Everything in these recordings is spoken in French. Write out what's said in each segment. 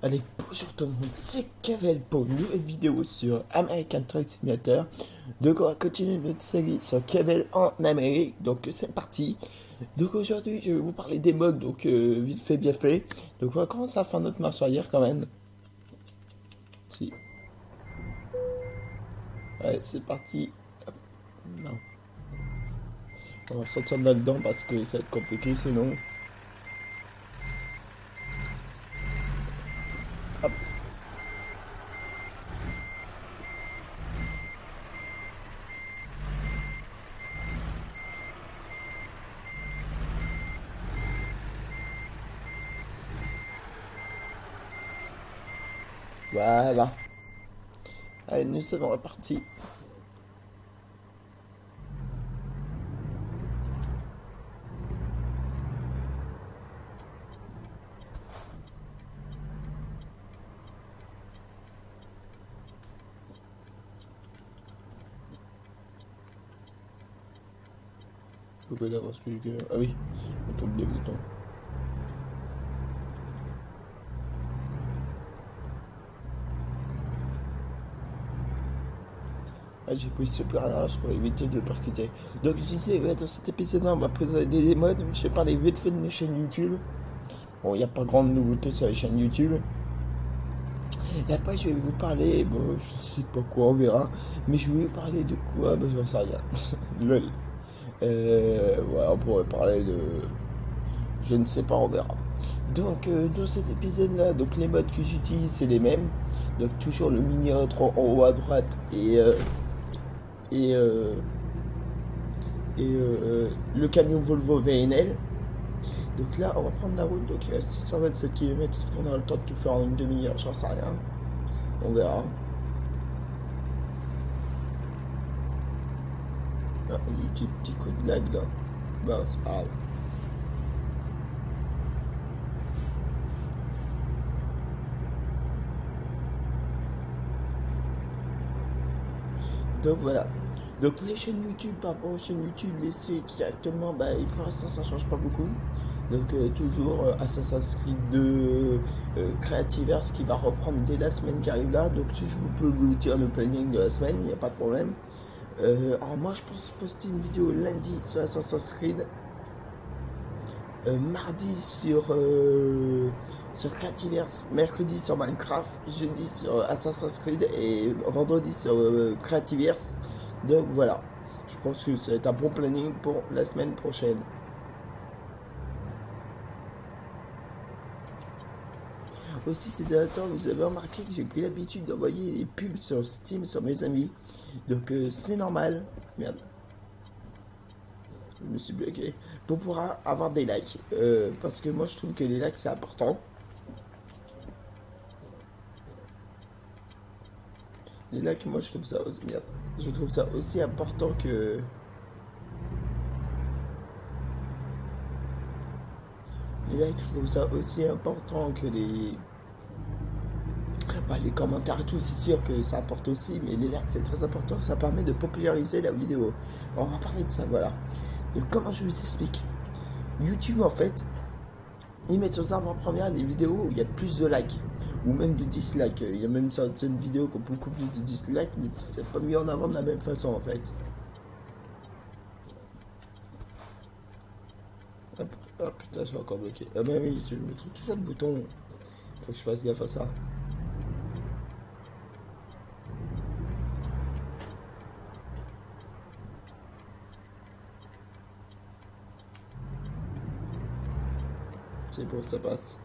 Allez, bonjour tout le monde, c'est Kavel pour une nouvelle vidéo sur American Truck Simulator. Donc on va continuer notre série sur Kavel en Amérique, donc c'est parti. Donc aujourd'hui je vais vous parler des modes, donc vite fait bien fait. Donc on va commencer à faire notre marche arrière quand même. Si. Allez, c'est parti. Hop. Non. On va sortir de là-dedans parce que ça va être compliqué sinon. Hop. Voilà. Allez, nous sommes repartis. Pourquoi il avance plus que... Ah oui, on tombe des boutons. Ah, j'ai pris ce plan large pour éviter de percuter. Donc je disais, ouais, dans cet épisode-là, on va présenter des modes. Je vais parler vite fait de mes chaînes YouTube. Bon, il n'y a pas grande nouveauté sur les chaînes YouTube. Et après, je vais vous parler, bon, je sais pas quoi, on verra. Mais je vais vous parler de quoi, ben, j'en sais rien. Lol. Ouais, on pourrait parler de... Je ne sais pas, on verra. Donc, dans cet épisode-là, donc les modes que j'utilise, c'est les mêmes. Donc, toujours le mini rétro en haut à droite et, euh, et le camion Volvo VNL. Donc là, on va prendre la route, donc il reste 627 km. Est-ce qu'on aura le temps de tout faire en une demi-heure? J'en sais rien. On verra. Ah, il y a un petit coup de lag là. Bah, c'est pas grave. Donc voilà. Donc les chaînes YouTube, par rapport aux chaînes YouTube, les sites qui actuellement, bah, pour l'instant ça change pas beaucoup. Donc toujours Assassin's Creed 2, Creativerse qui va reprendre dès la semaine qui arrive là. Donc si je peux vous dire le planning de la semaine, il n'y a pas de problème. Alors moi je pense poster une vidéo lundi sur Assassin's Creed, mardi sur Creativerse, mercredi sur Minecraft, jeudi sur Assassin's Creed et vendredi sur Creativerse. Donc voilà, je pense que c'est un bon planning pour la semaine prochaine. Aussi, ces derniers temps, vous avez remarqué que j'ai pris l'habitude d'envoyer des pubs sur Steam sur mes amis. Donc c'est normal. Merde, je me suis bloqué. Pour pouvoir avoir des likes. Parce que moi je trouve que les likes c'est important. Les likes, moi je trouve ça aussi, merde. Je trouve ça aussi important que... Les likes, je trouve ça aussi important que les... Bah, les commentaires et tout, c'est sûr que ça importe aussi, mais les likes c'est très important, ça permet de populariser la vidéo. On va parler de ça, voilà. Donc comment je vous explique? YouTube en fait, ils mettent aux avant-premières les vidéos où il y a plus de likes, ou même de dislikes. Il y a même certaines vidéos qui ont beaucoup plus de dislikes, mais c'est pas mis en avant de la même façon en fait. Hop. Oh putain, je suis encore bloqué. Ah bah oui, je me trouve toujours le bouton. Faut que je fasse gaffe à ça. C'est bon, ça passe.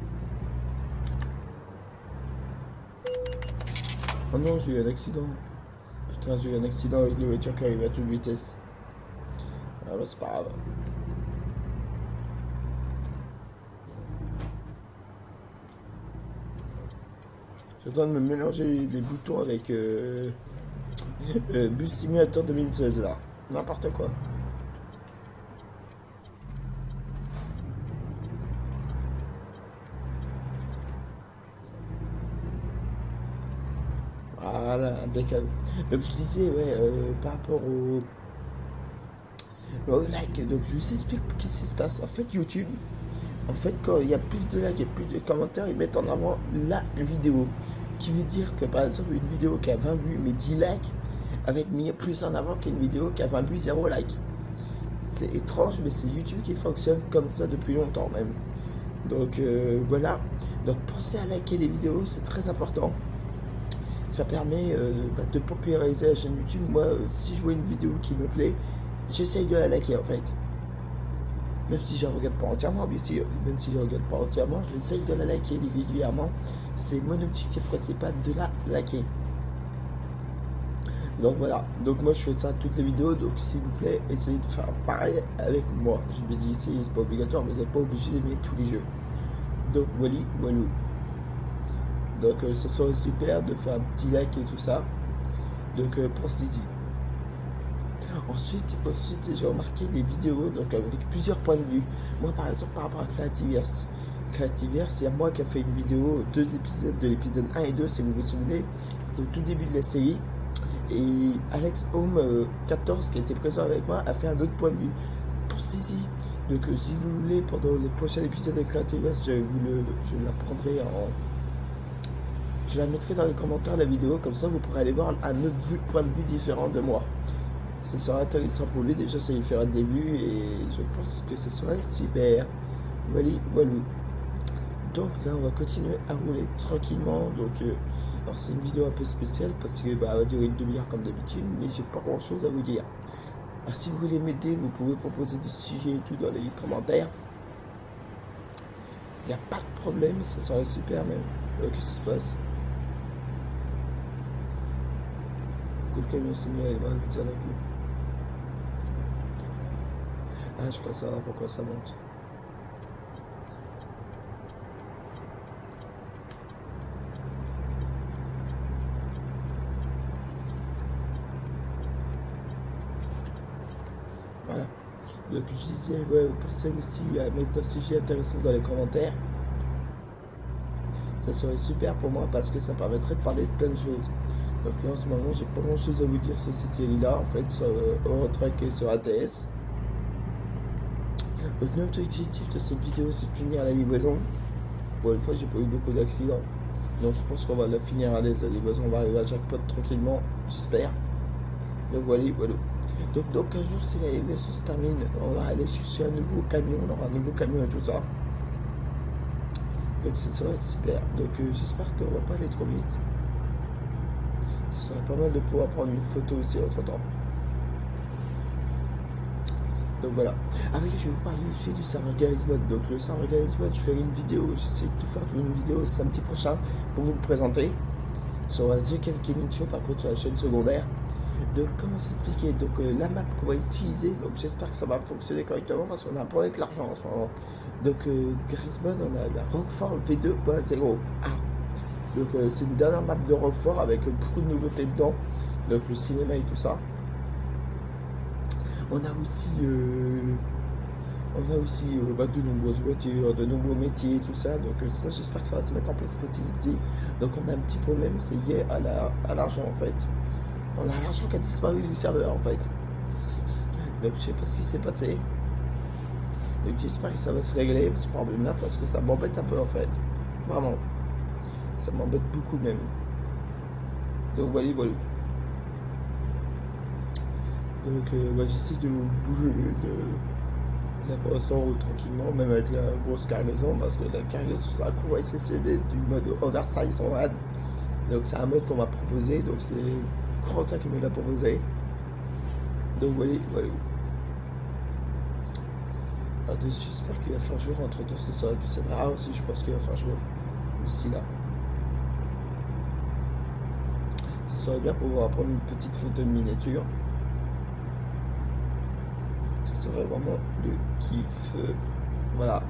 Oh non, j'ai eu un accident. Putain, j'ai eu un accident avec les voitures qui arrivent à toute vitesse. Ah bah c'est pas grave. Je suis en train de me mélanger les boutons avec Bus Simulator 2016 là. N'importe quoi. Voilà, impeccable. Donc je disais, ouais, par rapport au like, donc je vous explique qu'est-ce qui se passe. En fait, YouTube, En fait, quand il y a plus de likes et plus de commentaires, ils mettent en avant la vidéo. Qui veut dire que par exemple, une vidéo qui a 20 vues mais 10 likes, va être mis plus en avant qu'une vidéo qui a 20 vues, 0 like. C'est étrange, mais c'est YouTube qui fonctionne comme ça depuis longtemps même. Donc voilà. Donc pensez à liker les vidéos, c'est très important. Ça permet de populariser la chaîne YouTube. Moi, si je vois une vidéo qui me plaît, j'essaye de la liker en fait. Même si je ne regarde pas entièrement, bien sûr, même si je ne regarde pas entièrement, j'essaye de la liker régulièrement. C'est mon objectif principal de la liker. Donc voilà, donc moi je fais ça toutes les vidéos, donc s'il vous plaît, essayez de faire pareil avec moi. Je me dis essayer, c'est pas obligatoire, mais vous n'êtes pas obligé d'aimer tous les jeux. Donc voilà, voilà. Donc ce serait super de faire un petit like et tout ça. Donc pensez-y. Ensuite j'ai remarqué des vidéos donc avec plusieurs points de vue. Moi par exemple par rapport à Creativerse, il y a moi qui a fait une vidéo, 2 épisodes de l'épisode 1 et 2 si vous vous souvenez. C'était au tout début de la série. Et Alex Home 14 qui était présent avec moi a fait un autre point de vue. Pensez-y. Donc si vous voulez pendant les prochains épisodes de Creativerse, je la prendrai en... Je la mettrai dans les commentaires de la vidéo, comme ça vous pourrez aller voir un autre point de vue différent de moi. Ce sera intéressant pour lui, déjà ça lui fera des vues et je pense que ce serait super. Voilà, voilà. Donc là on va continuer à rouler tranquillement. Donc alors c'est une vidéo un peu spéciale parce que elle va durer une demi-heure comme d'habitude, mais j'ai pas grand chose à vous dire. Alors si vous voulez m'aider, vous pouvez proposer des sujets et tout dans les commentaires. Il n'y a pas de problème, ça serait super même. Qu'est-ce qui se passe? Pourquoi le camion s'est mis à le dire d'un coup? Ah je crois savoir pourquoi ça monte. Voilà. Donc je disais, ouais, pensez aussi à mettre un sujet intéressant dans les commentaires. Ça serait super pour moi parce que ça permettrait de parler de plein de choses. Donc là en ce moment j'ai pas grand chose à vous dire sur ces séries là en fait, sur Eurotruck et sur ATS. Donc notre objectif de cette vidéo c'est de finir la livraison. Bon une fois j'ai pas eu beaucoup d'accidents. Donc je pense qu'on va la finir à l'aise, la livraison, on va arriver à jackpot tranquillement, j'espère. Donc voilà, voilà. Donc un jour si la livraison se termine, on va aller chercher un nouveau camion, on aura un nouveau camion et tout ça. Donc c'est super. Donc j'espère qu'on va pas aller trop vite. Ce serait pas mal de pouvoir prendre une photo aussi entre temps. Donc voilà. Ah oui, je vais vous parler aussi du serveur Garry's Mod. Donc le serveur Garry's Mod, je ferai une vidéo, j'essaie de tout faire pour une vidéo samedi prochain pour vous le présenter. Sur la The Cave Gaming Show, par contre sur la chaîne secondaire. Donc comment s'expliquer? Donc la map qu'on va utiliser, donc j'espère que ça va fonctionner correctement parce qu'on a un problème avec l'argent en ce moment. Donc Garry's Mod, on a la Roquefort V2.0. Ah. Donc c'est une dernière map de Roquefort avec beaucoup de nouveautés dedans. Donc le cinéma et tout ça. On a aussi de nombreuses voitures, de nombreux métiers, tout ça. Donc ça, j'espère que ça va se mettre en place petit à petit. Donc on a un petit problème, c'est lié à l'argent en fait. On a l'argent qui a disparu du serveur en fait. Donc je sais pas ce qui s'est passé. Donc j'espère que ça va se régler ce problème là parce que ça m'embête un peu en fait. Vraiment. Ça m'embête beaucoup même. Donc voilà, voilà. Donc j'essaie de l'avancer tranquillement, même avec la grosse cargaison, parce que la cargaison c'est un convoi SSD du mode oversize en rad. Donc c'est un mode qu'on m'a proposé, donc c'est Corentin qui me l'a proposé. Donc voilà, voilà. J'espère qu'il va faire jour entre temps, ce serait plus rare aussi, je pense qu'il va faire jour d'ici là. Ce serait bien pour pouvoir prendre une petite photo de miniature. Ce serait vraiment le kiff. Voilà.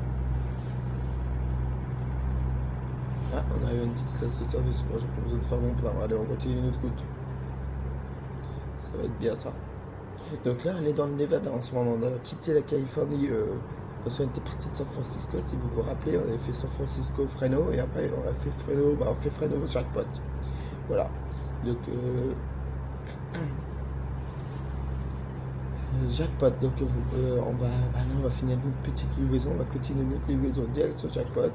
Ah, on a eu une petite station de service. Moi, j'ai pas besoin de faire mon plein. Allez, on continue notre route. Ça va être bien ça. Donc là, on est dans le Nevada en ce moment. On a quitté la Californie parce qu'on était parti de San Francisco. Si vous vous rappelez, on avait fait San Francisco, Fresno. Et après, on a fait Fresno, on fait Fresno jackpot. Voilà. Donc, Jackpot, donc on va finir notre petite livraison, on va continuer notre livraison direct sur Jackpot.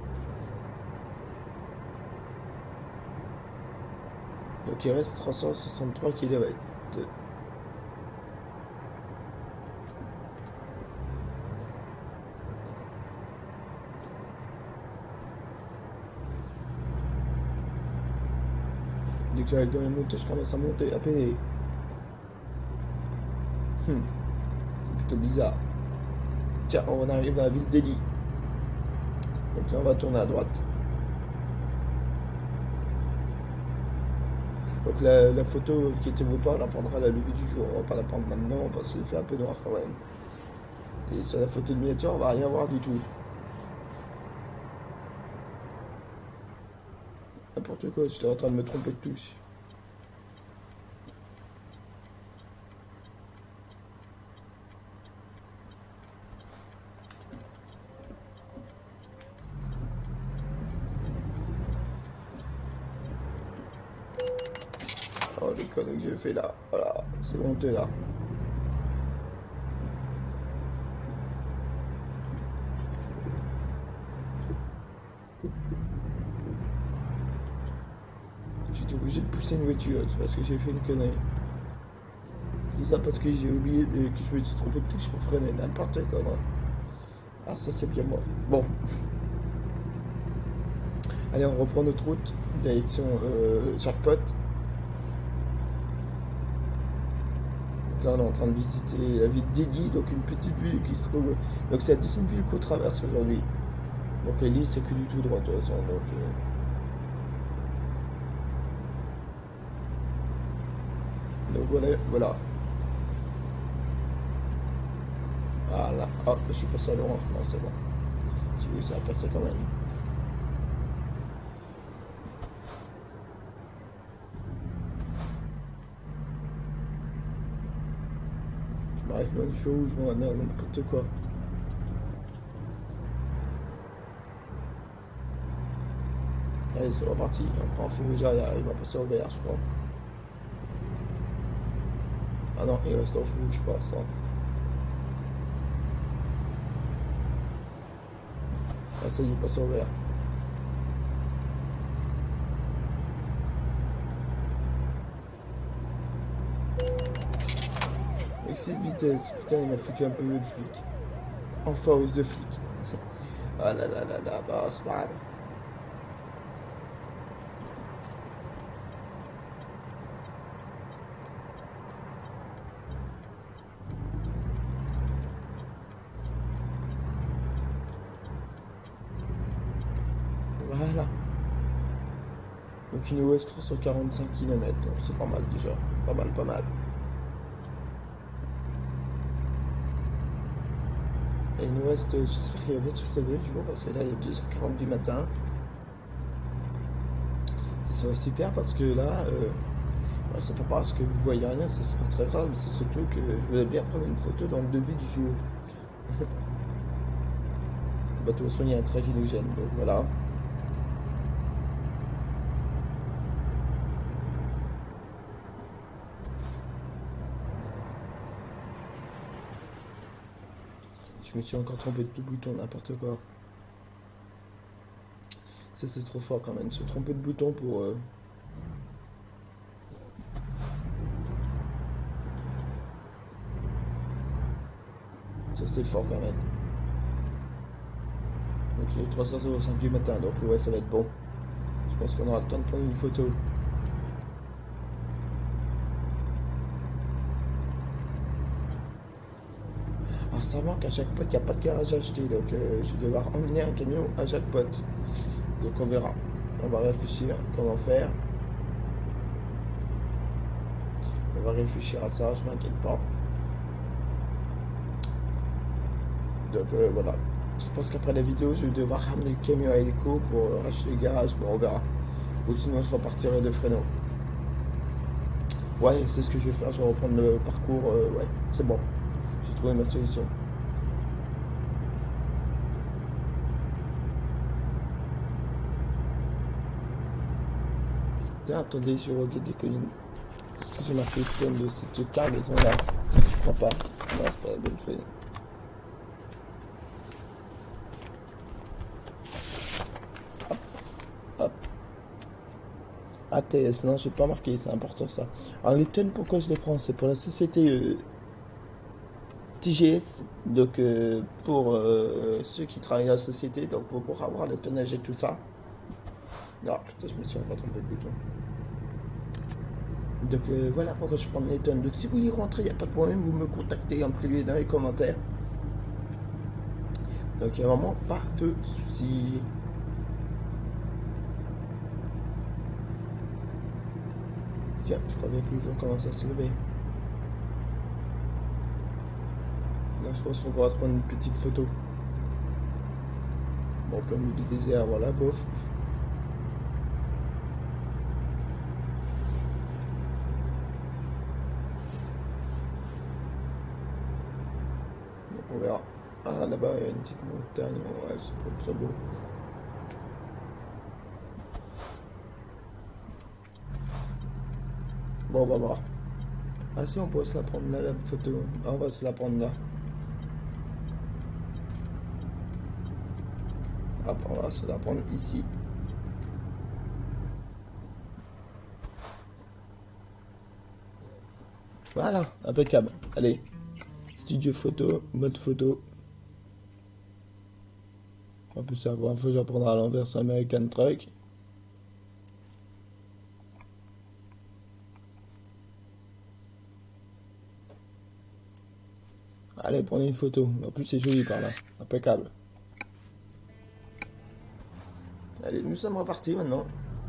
Donc il reste 363 km. Dès que j'arrive dans les montées, je commence à monter à peine. C'est plutôt bizarre. Tiens, on arrive à la ville d'Eli. Donc là, on va tourner à droite. Donc la photo qui était vous pas, on la prendra à la levée du jour. On va pas la prendre maintenant parce qu'il fait un peu noir quand même. Et sur la photo de miniature, on va rien voir du tout. N'importe quoi, j'étais en train de me tromper de touche. Oh les conneries que j'ai fait là, voilà, c'est honteux là. J'étais obligé de pousser une voiture, c'est parce que j'ai fait une connerie. Je dis ça parce que j'ai oublié que je me suis trompé de touche pour freiner, n'importe quoi moi. Ah ça c'est bien moi. Bon. Allez on reprend notre route, direction Jackpot. Là on est en train de visiter la ville d'Eli, donc une petite ville qui se trouve. Donc c'est la deuxième ville qu'on traverse aujourd'hui. Donc Eli c'est que du tout droit de toute façon. Donc voilà. Voilà. Voilà. Ah, je suis passé à l'orange, non c'est bon. J'ai vu ça a passé quand même. Je m'arrête loin du feu rouge, moi, non, n'importe quoi. Allez, c'est reparti. On prend un feu rouge derrière, il va passer au vert, je crois. Ah non, il reste au feu rouge, je pense. Hein. Ah, ça y est, passé au vert. Avec cette vitesse, putain, il m'a foutu un peu le flic. En force de flic. Ah là là là là, bah c'est pas grave. Voilà. Donc il nous reste 345 km, donc c'est pas mal déjà. Pas mal, pas mal. Et il nous reste, j'espère qu'il va bientôt se lever le jour, parce que là il est 2h40 du matin. Ça serait super parce que là, c'est pas parce que vous voyez rien, ça c'est pas très grave, mais c'est surtout que je voulais bien prendre une photo dans le devis du jour. Bah, de toute façon, il y a un trait qui nous gêne, donc voilà. Je me suis encore trompé de bouton, n'importe quoi. Ça c'est trop fort quand même, se tromper de bouton pour... Ça c'est fort quand même. Donc il est 3h05 du matin, donc ouais ça va être bon. Je pense qu'on aura le temps de prendre une photo. Alors ça manque à Jackpot, il n'y a pas de garage à acheter, donc je vais devoir emmener un camion à Jackpot. Donc on verra. On va réfléchir comment faire. On va réfléchir à ça, je m'inquiète pas. Donc voilà. Je pense qu'après la vidéo, je vais devoir ramener le camion à hélico pour racheter le garage. Bon, on verra. Ou sinon, je repartirai de Fresno. Ouais, c'est ce que je vais faire. Je vais reprendre le parcours. Ouais, c'est bon. J'ai trouvé ma solution. Tiens, attendez, je regarde des collines. Est-ce que j'ai marqué le thème de cette cargaison là? crois pas. Non, c'est pas la bonne feuille. Hop. ATS, non, j'ai pas marqué, c'est important ça. Alors les tonnes, pourquoi je les prends? C'est pour la société TGS, donc pour ceux qui travaillent à la société, donc pour avoir le tonnage et tout ça. Non, putain, je me suis encore trompé de bouton. Donc voilà pourquoi je prends les tonnes. Donc si vous y rentrez, il n'y a pas de problème, vous me contactez en privé dans les commentaires. Donc il n'y a vraiment pas de soucis. Tiens, je crois bien que le jour commence à se lever. Là, je pense qu'on pourra se prendre une petite photo. Bon, plein milieu du désert, voilà, bof. Donc on verra. Ah, là-bas, il y a une petite montagne. Ouais, c'est pas très beau. Bon, on va voir. Ah si, on peut se la prendre là, la photo. Ah, on va se la prendre là. Hop, on va se la prendre ici. Voilà, impeccable. Allez, studio photo, mode photo. En plus, la première fois, j'apprendrai à l'envers sur American Truck. Allez, prenez une photo. En plus, c'est joli par là. Impeccable. Allez, nous sommes repartis maintenant.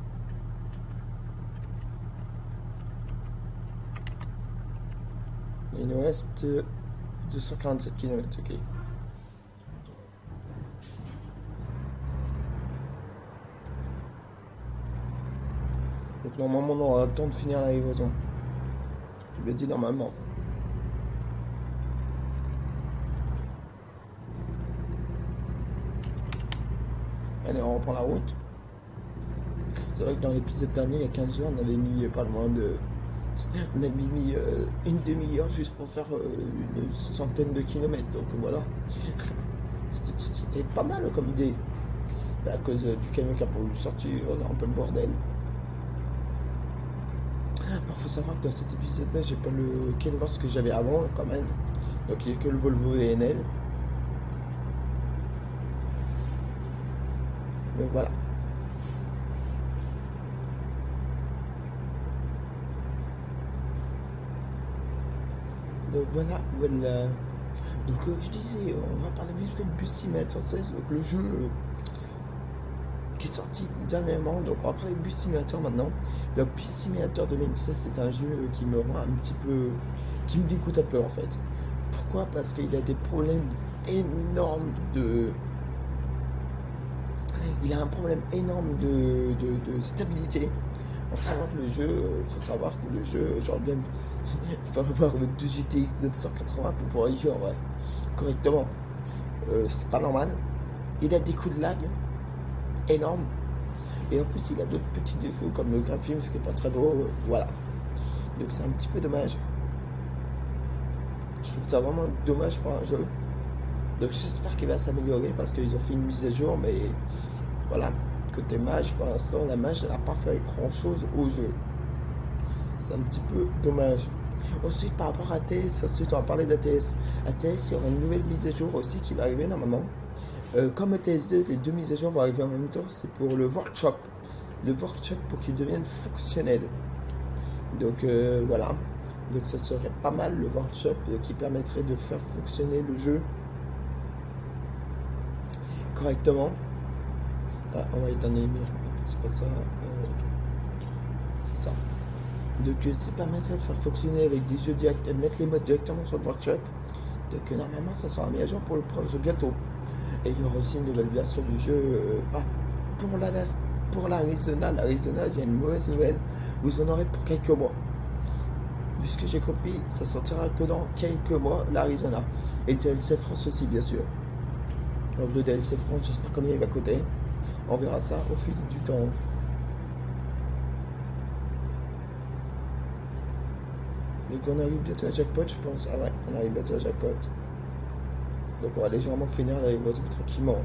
Il nous reste 247 km, ok. Donc normalement, on aura le temps de finir la livraison. Je l'ai dit normalement. Allez, on reprend la route. C'est vrai que dans l'épisode dernier, il y a 15 jours, on avait mis pas loin de... On avait mis une demi-heure juste pour faire une centaine de kilomètres. Donc voilà. C'était pas mal comme idée. À cause du camion qui a pas voulu sortir, on a un peu le bordel. Il faut savoir que dans cet épisode-là, j'ai pas le Kenworth que j'avais avant quand même. Donc il n'y a que le Volvo VNL. Donc voilà. Donc voilà. Donc je disais, on va parler vite fait de Bus Simulator 16, donc le jeu qui est sorti dernièrement. Donc on va parler de Bus Simulator maintenant. Donc Bus Simulator 2016, c'est un jeu qui me rend un petit peu, qui me dégoûte un peu en fait. Pourquoi? Parce qu'il a des problèmes énormes de... Il a un problème énorme de stabilité. Faut savoir que le jeu, genre bien, il faut avoir le 2 GTX 980 pour pouvoir y jouer en vrai, correctement. C'est pas normal. Il a des coups de lag énormes. Et en plus, il a d'autres petits défauts comme le graphisme, ce qui est pas très beau. Voilà. Donc c'est un petit peu dommage. Je trouve que c'est vraiment dommage pour un jeu. Donc j'espère qu'il va s'améliorer parce qu'ils ont fait une mise à jour, mais voilà. Côté mage, pour l'instant, la mage n'a pas fait grand chose au jeu. C'est un petit peu dommage. Ensuite, par rapport à ATS, ensuite on va parler d'ATS. ATS, il y aura une nouvelle mise à jour aussi qui va arriver normalement. Comme ETS2, les deux mises à jour vont arriver en même temps. C'est pour le workshop. Le workshop pour qu'il devienne fonctionnel. Donc voilà. Donc ça serait pas mal le workshop qui permettrait de faire fonctionner le jeu correctement. Ah, on va éteindre les lumières. C'est pas ça. C'est ça. Donc ça permettrait de faire fonctionner avec des jeux directs, mettre les modes directement sur le workshop. Donc normalement ça sera mis à jour pour le projet bientôt. Et il y aura aussi une nouvelle version du jeu pour l'Arizona. L'Arizona, il y a une mauvaise nouvelle. Vous en aurez pour quelques mois. Vu ce que j'ai compris, ça sortira que dans quelques mois, l'Arizona. Et le DLC France aussi, bien sûr. Donc le DLC France, je sais pas combien il va coûter. On verra ça au fil du temps. Donc on arrive bientôt à jackpot, je pense. Ah ouais, on arrive bientôt à jackpot. Donc on va légèrement finir la livraison tranquillement.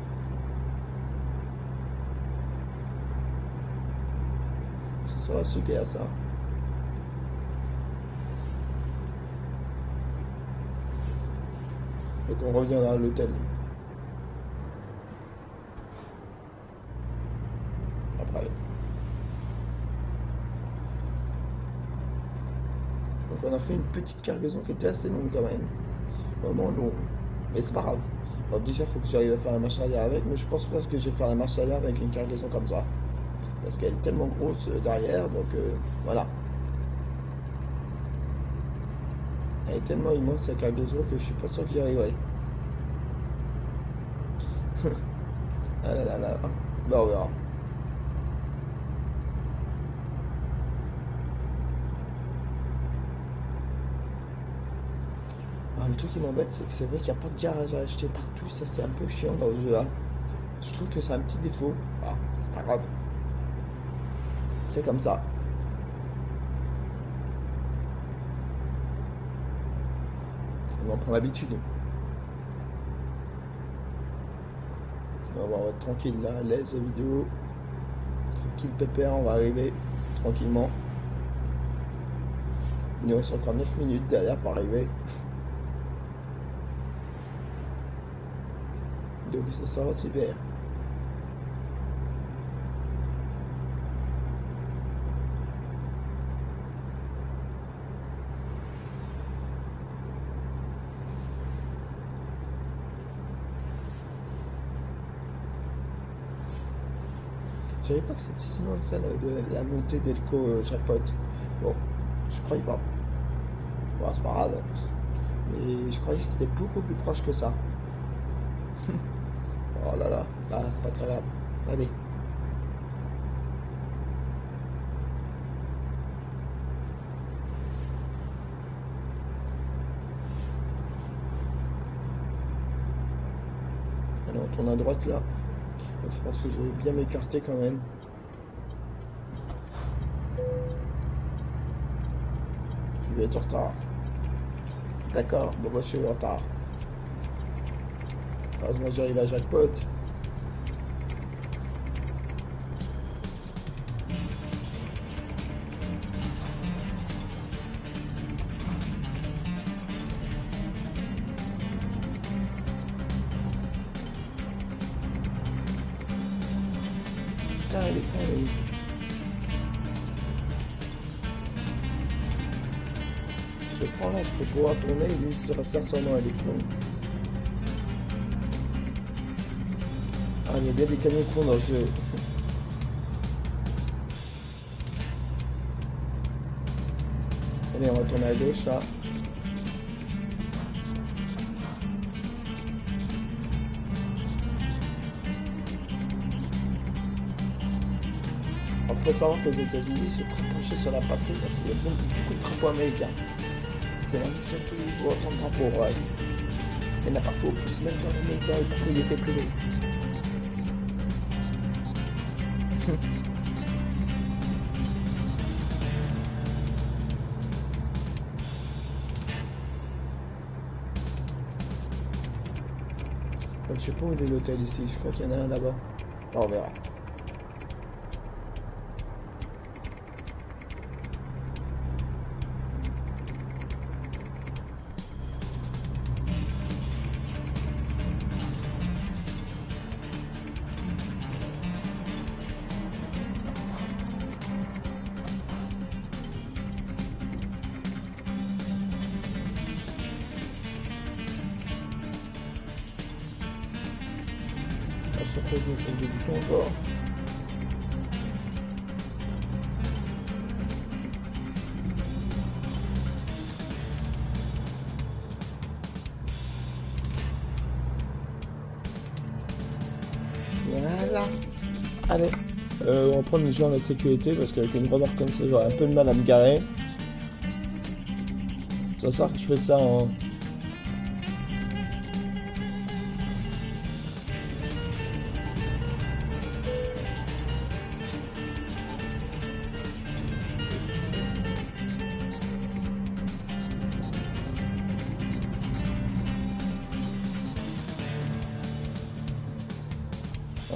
Ce sera super ça. Donc on reviendra à l'hôtel. Après. Donc on a fait une petite cargaison qui était assez longue quand même. Vraiment longue. Mais c'est pas grave. Bon, déjà il faut que j'arrive à faire la marche arrière avec, mais je pense pas que je vais faire la marche arrière avec une cargaison comme ça. Parce qu'elle est tellement grosse derrière, donc voilà. Elle est tellement immense cette cargaison que je suis pas sûr que j'y arriverai. Ah là là là. Bah on verra. Ah, le truc qui m'embête, c'est que c'est vrai qu'il n'y a pas de garage à acheter partout. Ça, c'est un peu chiant dans le jeu là. Je trouve que c'est un petit défaut. Ah, c'est pas grave. C'est comme ça. On en prend l'habitude. On va être tranquille là, laisse la vidéo. Tranquille pépère, on va arriver tranquillement. Il nous reste encore 9 minutes derrière pour arriver. Donc ça sera super. Je savais pas que c'était si loin que ça, de la montée d'Elco jackpot. Bon, je croyais pas. Bon, c'est pas grave. Mais je croyais que c'était beaucoup plus proche que ça. Oh là là, bah c'est pas très grave. Allez. Allez, on tourne à droite là. Je pense que je vais bien m'écarter quand même. Je vais être en retard. D'accord, bon moi je suis en retard. Heureusement j'arrive à jackpot. Putain, elle est con, elle. Je prends là, je peux pouvoir tourner, lui il sera sincèrement elle est con. Ah, il y a bien des camions cons dans le jeu. Allez, on va tourner à gauche là. Il faut savoir que les États-Unis sont très penchés sur la patrie parce qu'il y a beaucoup de drapeaux américains. C'est la mission tous les jours, autant de drapeaux, ouais. Il y en a partout, en plus, même dans les propriétés privées. Je sais pas où est l'hôtel ici, je crois qu'il y en a un là-bas. On verra. À chaque fois je me trompe de bouton encore. Voilà. Allez. On va prendre les gens à la sécurité parce qu'avec une remorque comme ça j'aurais un peu de mal à me garer. Ça sert que je fais ça en...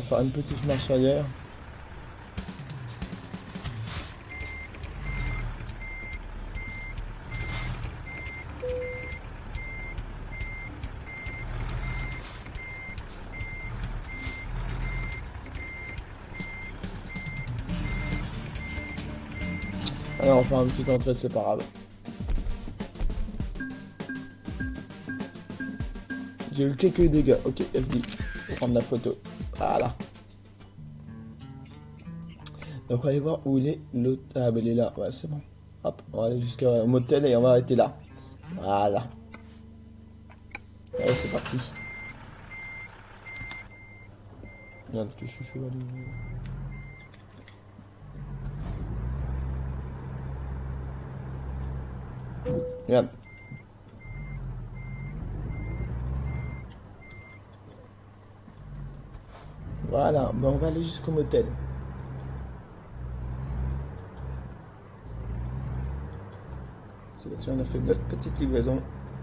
faire une petite marche arrière. Allez, on va faire une petite entrée séparable. J'ai eu quelques dégâts. Ok, F10. Pour prendre la photo. Voilà. Donc on va aller voir où il est l'autre. Ah ben il est là. Ouais, c'est bon. Hop, on va aller jusqu'au motel et on va arrêter là. Voilà. Allez, c'est parti. Regarde que je suis là. Regarde. Voilà, ben on va aller jusqu'au motel. C'est là-dessus on a fait notre petite livraison.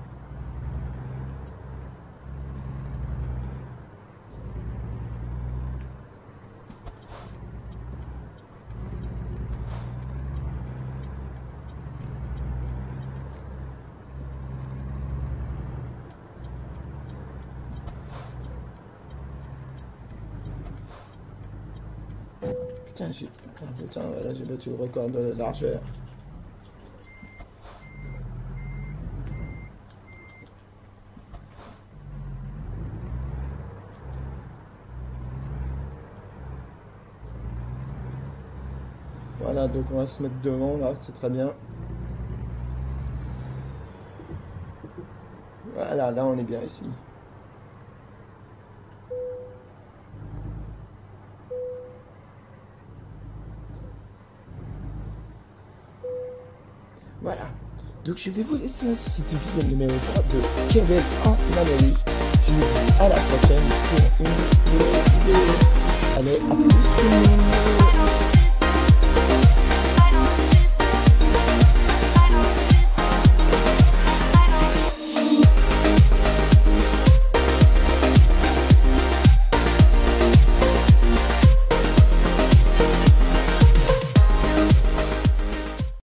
Putain, là j'ai battu le record de largeur. Voilà, donc on va se mettre devant là, c'est très bien. Voilà, là on est bien ici. Voilà. Donc je vais vous laisser sur cet épisode numéro 3 de Kebel en Amérique. Je vous dis à la prochaine pour une nouvelle vidéo. Allez, à plus tout le monde.